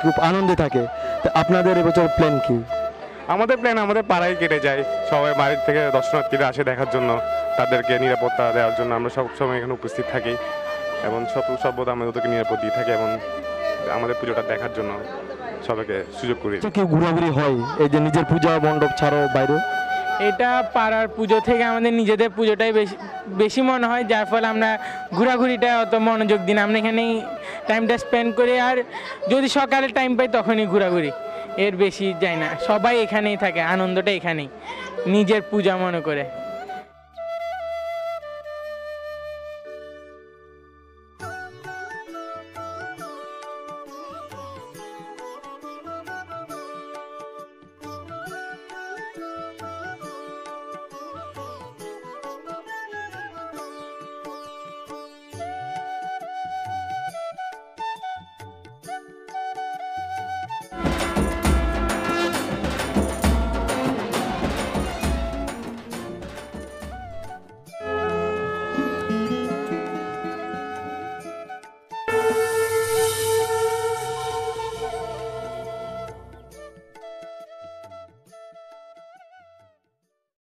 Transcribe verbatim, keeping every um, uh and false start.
খুব আনন্দে থাকে। তো আপনাদের এবছর প্ল্যান কি? আমাদের প্ল্যান আমাদের পাড়ায় কেটে যায়, সবাই বাড়ির থেকে দর্শনার্থীরা আসে দেখার জন্য, তাদেরকে নিরাপত্তা দেওয়ার জন্য আমরা সব সময় এখানে উপস্থিত থাকি এবং সব সর্বদা আমাদের ওদেরকে নিরাপদ দিয়ে থাকি এবং আমাদের পুজোটা দেখার জন্য সবাইকে সুযোগ করি। কেউ ঘোরাঘুরি হয় এই যে নিজের পূজা মণ্ডপ ছাড়াও বাইরে? এটা পাড়ার পুজো থেকে আমাদের নিজেদের পুজোটাই বেশি বেশি মনে হয়, যার ফলে আমরা ঘোরাঘুরিটা অত মনোযোগ দিই না, আমরা এখানেই টাইমটা স্পেন্ড করি। আর যদি সকালে টাইম পাই তখনই ঘোরাঘুরি, এর বেশি যাই না। সবাই এখানেই থাকে, আনন্দটা এখানেই নিজের পূজা মনে করে।